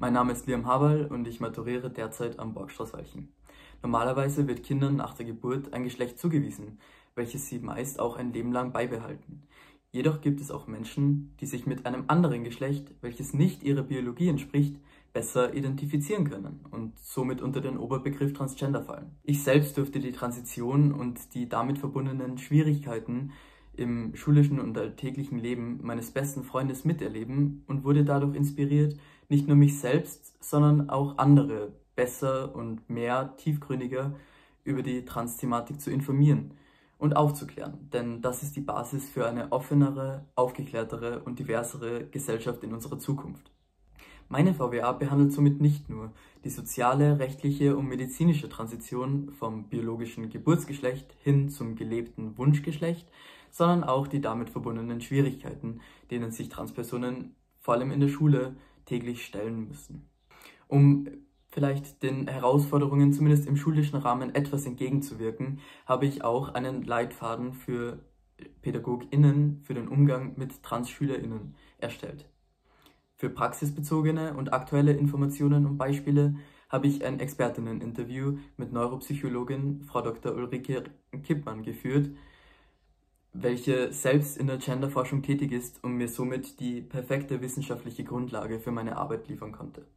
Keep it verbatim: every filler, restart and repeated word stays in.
Mein Name ist Liam Haberl und ich maturiere derzeit am Borgstraßwalchen. Normalerweise wird Kindern nach der Geburt ein Geschlecht zugewiesen, welches sie meist auch ein Leben lang beibehalten. Jedoch gibt es auch Menschen, die sich mit einem anderen Geschlecht, welches nicht ihrer Biologie entspricht, besser identifizieren können und somit unter den Oberbegriff Transgender fallen. Ich selbst durfte die Transition und die damit verbundenen Schwierigkeiten im schulischen und alltäglichen Leben meines besten Freundes miterleben und wurde dadurch inspiriert, nicht nur mich selbst, sondern auch andere besser und mehr tiefgründiger über die Trans-Thematik zu informieren und aufzuklären. Denn das ist die Basis für eine offenere, aufgeklärtere und diversere Gesellschaft in unserer Zukunft. Meine V W A behandelt somit nicht nur die soziale, rechtliche und medizinische Transition vom biologischen Geburtsgeschlecht hin zum gelebten Wunschgeschlecht, sondern auch die damit verbundenen Schwierigkeiten, denen sich Transpersonen vor allem in der Schule täglich stellen müssen. Um vielleicht den Herausforderungen zumindest im schulischen Rahmen etwas entgegenzuwirken, habe ich auch einen Leitfaden für PädagogInnen für den Umgang mit TransschülerInnen erstellt. Für praxisbezogene und aktuelle Informationen und Beispiele habe ich ein Expertinnen-Interview mit Neuropsychologin Frau Doktor Ulrike Kippmann geführt, welche selbst in der Genderforschung tätig ist und mir somit die perfekte wissenschaftliche Grundlage für meine Arbeit liefern konnte.